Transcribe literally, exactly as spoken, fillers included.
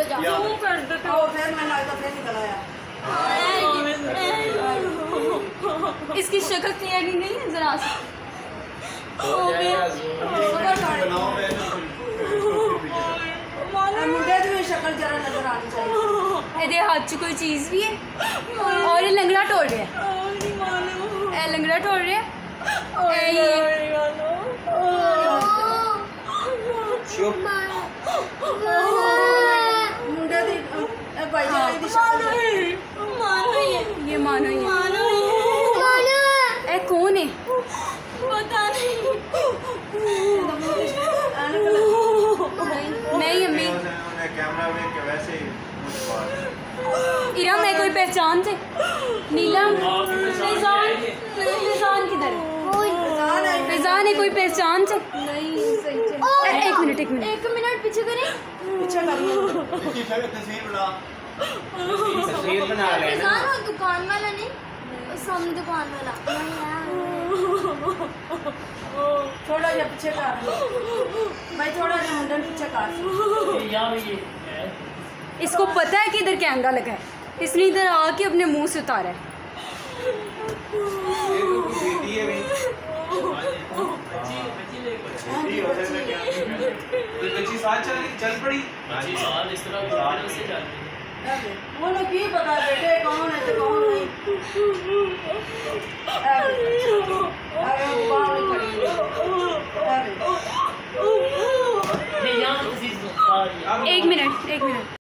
Zoom कर देते हो फिर मैंने आज फिर निकल आया। इसकी शक्ल क्लियर नहीं है जरा सी। मुंडे की शक्ल जरा नजर आनी चाहिए। ये हाथ च कोई चीज भी है और ये लंगड़ा तोड़ रहे हैं। ए लंगड़ा तोड़ रहे हैं। मुंडे दी भाई दी शक्ल ये मानो ये मानो ए कौन है पता नहीं। नहीं अम्मी इरा मैं कोई पहचान से नीलम फैजान फैजान किधर है? फैजान है कोई पहचान से नहीं। सही से एक मिनट एक मिनट एक मिनट पीछे करें पीछे करिए तस्वीर बना तस्वीर बना ले फैजान वो दुकान वाला नहीं सामने दुकान वाला थोड़ा जा पीछे कर भाई थोड़ा जा मुंडे पीछे कर। इसको पता है कि इधर कैमरा लगा है इसने इधर आके अपने मुंह से उतारा है। चल पड़ी वो लोग की पता बेटे कौन है तो कौन नहीं। अरे बाहर खड़ी है। एक मिनट एक मिनट